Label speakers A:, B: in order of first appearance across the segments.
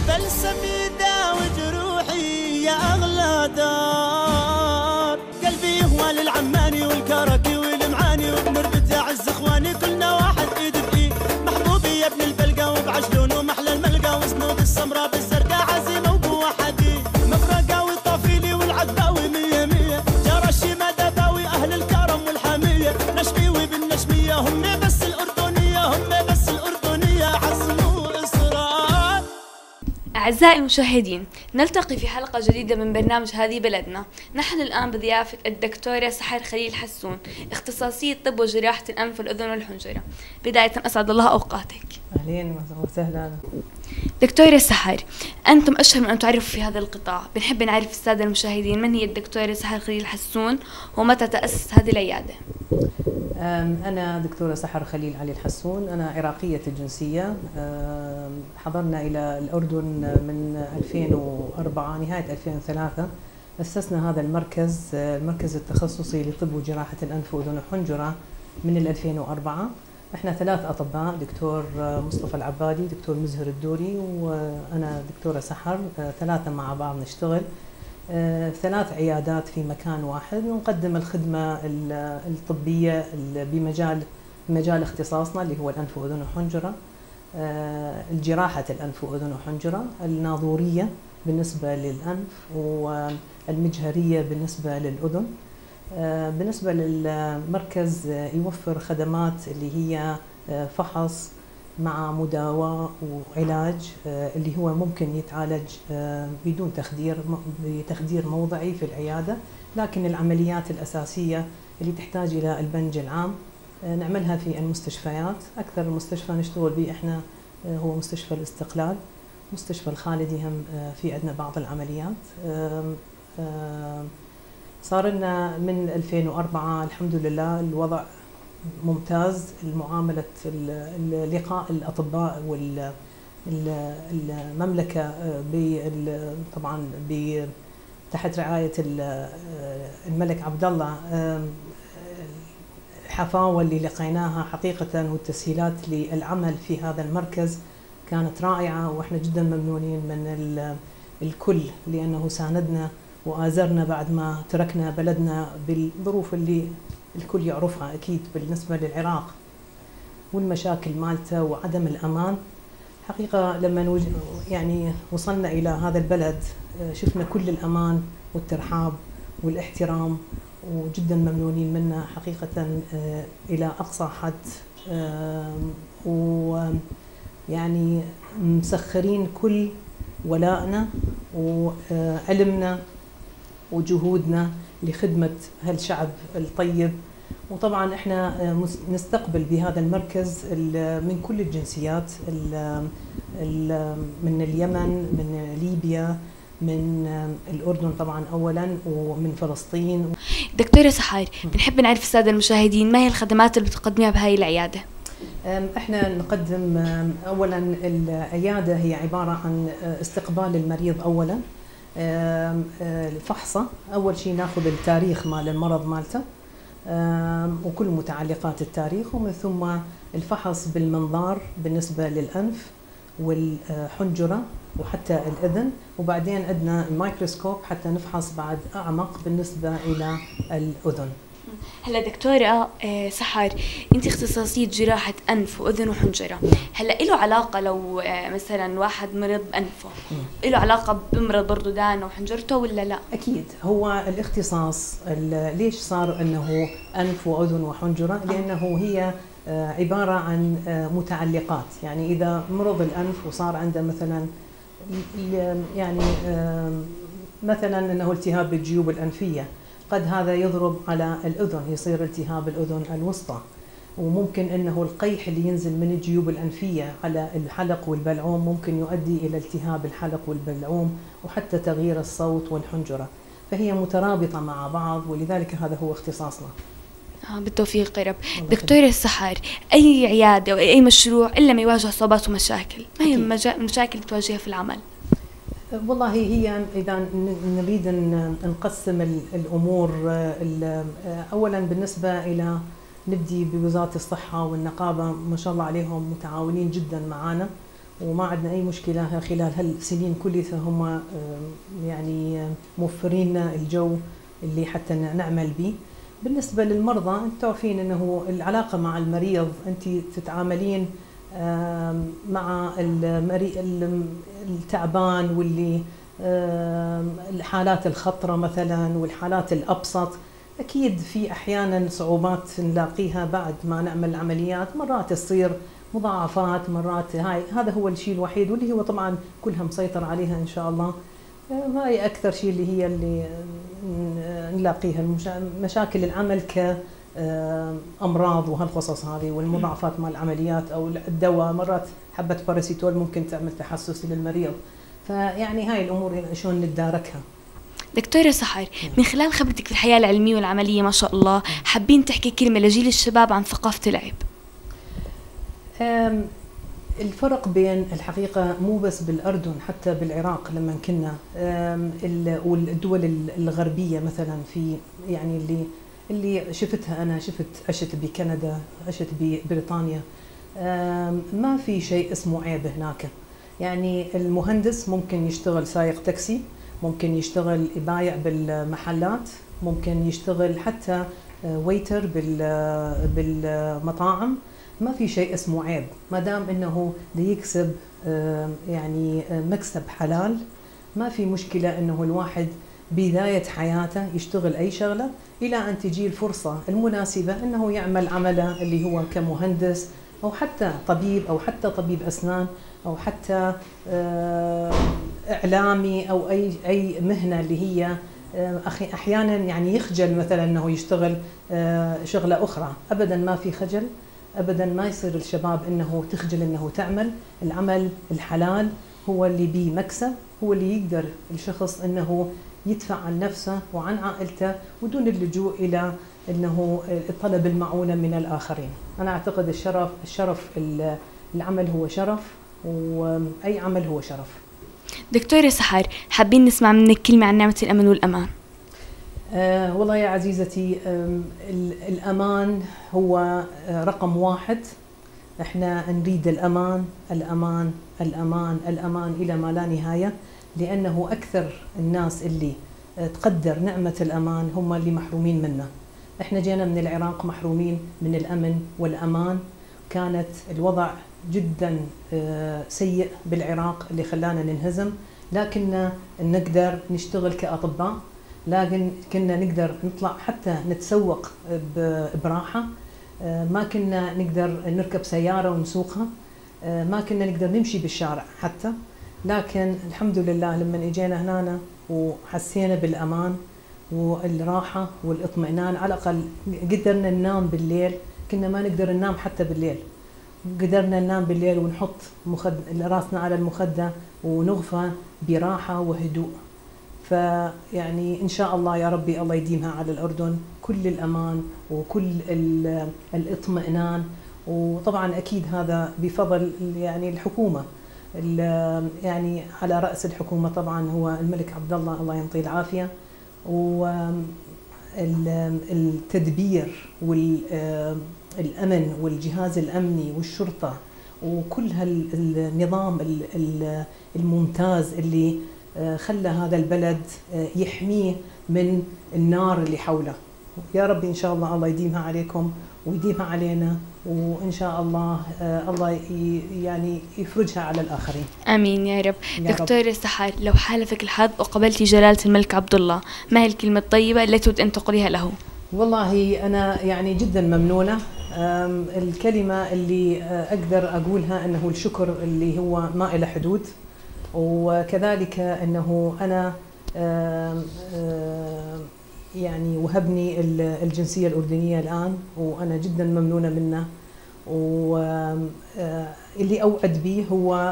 A: بلسمي داوي جروحي يا أغلى دار. قلبي هو للعماني والكركي والمعاني وبنربط يا عز إخواني كلنا واحد إيد بإيد. محبوبي يا ابن البلقة وبعجلون ومحلى الملقى وسنود السمراء بالزرقاء عزيمة وقوة حديد. مفرقاوي طافيلي والعقباوي مية مية جرى الشيمة دباوي أهل الكرم والحمية. نشميوي بالنشمية هم بس الأردنية هم بس الأردنية عزموا إصرار.
B: أعزائي المشاهدين، نلتقي في حلقة جديدة من برنامج هذه بلدنا. نحن الآن بضيافة الدكتورة سحر خليل حسون، اختصاصية طب وجراحة الأنف والأذن والحنجرة. بداية أسعد الله أوقاتك.
C: أهلين وسهلا.
B: دكتورة سحر، أنتم أشهر من أن تعرفوا في هذا القطاع. بنحب نعرف السادة المشاهدين من هي الدكتورة سحر خليل حسون ومتى تأسس هذه العيادة؟
C: أنا دكتورة سحر خليل علي الحسون، أنا عراقية الجنسية. حضرنا إلى الأردن من 2004 نهاية 2003. أسسنا هذا المركز التخصصي لطب وجراحة الأنف وأذن وحنجرة من 2004. احنا 3 أطباء، دكتور مصطفى العبادي، دكتور مزهر الدوري، وأنا دكتورة سحر. 3 مع بعض نشتغل 3 عيادات في مكان واحد، ونقدم الخدمة الطبية بمجال اختصاصنا اللي هو الأنف وأذن وحنجرة، الجراحة الأنف وأذن وحنجرة، الناظورية بالنسبة للأنف، والمجهرية بالنسبة للأذن. بالنسبة للمركز يوفر خدمات اللي هي فحص مع مداواة وعلاج اللي هو ممكن يتعالج بدون بتخدير موضعي في العيادة، لكن العمليات الأساسية اللي تحتاج إلى البنج العام نعملها في المستشفيات. أكثر مستشفى نشتغل به إحنا هو مستشفى الاستقلال، مستشفى الخالدي هم في عندنا بعض العمليات. صار لنا من 2004 الحمد لله الوضع ممتاز. المعاملة لقاء الأطباء والمملكة طبعا تحت رعاية الملك عبد الله، الحفاوة اللي لقيناها حقيقة والتسهيلات للعمل في هذا المركز كانت رائعة، واحنا جدا ممنونين من الكل لأنه ساندنا وآزرنا بعد ما تركنا بلدنا بالظروف اللي الكل يعرفها أكيد بالنسبة للعراق والمشاكل مالته وعدم الأمان. حقيقة لما يعني وصلنا إلى هذا البلد شفنا كل الأمان والترحاب والاحترام، وجدا ممنونين منه حقيقة إلى أقصى حد. ويعني مسخرين كل ولائنا وعلمنا وجهودنا لخدمة هالشعب الطيب. وطبعا احنا نستقبل بهذا المركز من كل الجنسيات، من اليمن، من ليبيا، من الأردن طبعا أولا، ومن فلسطين.
B: دكتورة سحر، بنحب نعرف السادة المشاهدين ما هي الخدمات اللي بتقدميها بهاي العيادة؟
C: احنا نقدم اولا العيادة هي عبارة عن استقبال المريض اولا، الفحصة. أول شيء ناخذ التاريخ مال المرض مالته وكل متعلقات التاريخ، ومن ثم الفحص بالمنظار بالنسبة للأنف والحنجرة وحتى الأذن، وبعدين عندنا الميكروسكوب حتى نفحص بعد أعمق بالنسبة إلى الأذن.
B: هلا دكتورة سحر، انت اختصاصية جراحة أنف وأذن وحنجرة. هلا له علاقة لو مثلا واحد مرض بأنفه له علاقة بمرض برضه دانه وحنجرته ولا لا؟
C: أكيد. هو الاختصاص ليش صار أنه أنف وأذن وحنجرة؟ لأنه هي عبارة عن متعلقات. يعني إذا مرض الأنف وصار عنده مثلا يعني مثلا أنه التهاب بالجيوب الأنفية، قد هذا يضرب على الأذن، يصير التهاب الأذن الوسطى، وممكن أنه القيح اللي ينزل من الجيوب الأنفية على الحلق والبلعوم ممكن يؤدي إلى التهاب الحلق والبلعوم وحتى تغيير الصوت والحنجرة، فهي مترابطة مع بعض، ولذلك هذا هو اختصاصنا.
B: بالتوفيق يا رب. دكتورة سحر، أي عيادة أو أي مشروع إلا ما يواجه صعوبات ومشاكل، ما هي المشاكل اللي بتواجهها في العمل؟
C: والله هي إذا نريد أن نقسم الأمور، أولا بالنسبة إلى نبدي بوزارة الصحة والنقابة، ما شاء الله عليهم متعاونين جدا معنا وما عندنا أي مشكلة خلال هالسنين كلها. هم يعني موفرين لنا الجو اللي حتى نعمل به. بالنسبة للمرضى، أنتم تعرفين أنه العلاقة مع المريض، أنت تتعاملين مع التعبان واللي الحالات الخطرة مثلا والحالات الأبسط. أكيد في أحيانا صعوبات نلاقيها بعد ما نعمل العمليات، مرات تصير مضاعفات، مرات هذا هو الشيء الوحيد واللي هو طبعا كلها مسيطر عليها إن شاء الله. هاي أكثر شيء اللي هي اللي نلاقيها، مشاكل العمل كأمراض وهالقصص هذه، والمضاعفات مال العمليات أو الدواء. مرات حبة باراسيتول ممكن تعمل تحسس للمريض. فيعني هاي الأمور شلون نتداركها.
B: دكتورة سحر، من خلال خبرتك في الحياة العلمية والعملية ما شاء الله، حابين تحكي كلمة لجيل الشباب عن ثقافة العيب.
C: الفرق بين الحقيقة مو بس بالأردن، حتى بالعراق لما كنا والدول الغربية مثلا، في يعني اللي شفتها أنا، عشت بكندا، عشت ببريطانيا، ما في شيء اسمه عيب هناك. يعني المهندس ممكن يشتغل سائق تاكسي، ممكن يشتغل يبايع بالمحلات، ممكن يشتغل حتى ويتر بالمطاعم. ما في شيء اسمه عيب ما دام انه يكسب يعني مكسب حلال. ما في مشكلة انه الواحد بداية حياته يشتغل اي شغلة الى ان تجي الفرصة المناسبة انه يعمل عمله اللي هو كمهندس او حتى طبيب او حتى طبيب اسنان او حتى اعلامي او اي مهنة اللي هي احيانا يعني يخجل مثلا انه يشتغل شغلة اخرى. ابدا ما في خجل، ابدا ما يصير الشباب انه تخجل انه تعمل العمل الحلال. هو اللي بيه مكسب، هو اللي يقدر الشخص انه يدفع عن نفسه وعن عائلته ودون اللجوء الى انه طلب المعونة من الاخرين. انا اعتقد الشرف العمل هو شرف، واي عمل هو شرف.
B: دكتورة سحر، حابين نسمع منك كلمة عن نعمة الامن والامان.
C: والله يا عزيزتي، الأمان هو رقم واحد. احنا نريد الأمان الأمان الأمان الأمان إلى ما لا نهاية، لأنه أكثر الناس اللي تقدر نعمة الأمان هم اللي محرومين منه. احنا جينا من العراق محرومين من الأمن والأمان، كانت الوضع جدا سيء بالعراق اللي خلانا ننهزم، لكننا نقدر نشتغل كأطباء، لكن كنا نقدر نطلع حتى نتسوق براحة. ما كنا نقدر نركب سيارة ونسوقها، ما كنا نقدر نمشي بالشارع حتى. لكن الحمد لله لما اجينا هنا وحسينا بالأمان والراحة والاطمئنان، على الأقل قدرنا ننام بالليل. كنا ما نقدر ننام حتى بالليل، قدرنا ننام بالليل ونحط راسنا على المخدة ونغفى براحة وهدوء. فيعني إن شاء الله يا ربي الله يديمها على الأردن كل الأمان وكل الاطمئنان. وطبعا أكيد هذا بفضل يعني الحكومة، يعني على رأس الحكومة طبعا هو الملك عبد الله ينطيه العافية، والتدبير والأمن والجهاز الأمني والشرطة وكل هالنظام الممتاز اللي خلى هذا البلد يحميه من النار اللي حوله. يا ربي إن شاء الله يديمها عليكم ويديمها علينا، وإن شاء الله الله يعني يفرجها على الآخرين.
B: آمين يا رب. دكتورة سحر، لو حالفك الحظ وقبلتي جلالة الملك عبد الله، ما هي الكلمة الطيبة التي تود أن تقوليها له؟
C: والله أنا يعني جدا ممنونة. الكلمة اللي أقدر أقولها أنه الشكر اللي هو ما إله حدود، وكذلك أنه أنا يعني وهبني الجنسية الأردنية الآن، وأنا جدا ممنونة منه. واللي أوعد به هو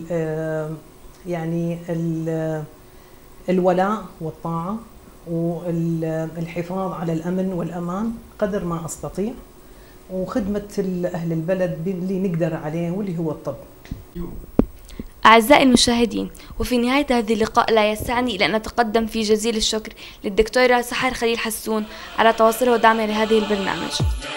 C: يعني الولاء والطاعة والحفاظ على الأمن والأمان قدر ما أستطيع، وخدمة أهل البلد باللي نقدر عليه واللي هو الطب.
B: أعزائي المشاهدين، وفي نهاية هذا اللقاء لا يسعني إلا أن أتقدم في جزيل الشكر للدكتورة سحر خليل حسون على تواصلها ودعمها لهذه البرنامج.